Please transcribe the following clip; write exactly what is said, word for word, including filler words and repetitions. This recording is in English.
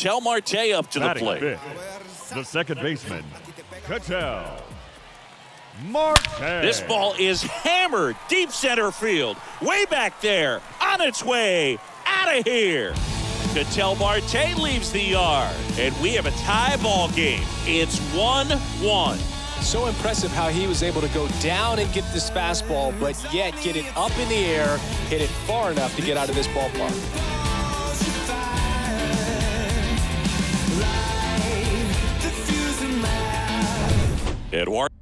Ketel Marte up to the plate. Fifth, the second baseman, Ketel Marte. This ball is hammered deep center field. Way back there. On its way. Out of here. Ketel Marte leaves the yard. And we have a tie ball game. It's one one. So impressive how he was able to go down and get this fastball, but yet get it up in the air, hit it far enough to get out of this ballpark. Eduardo.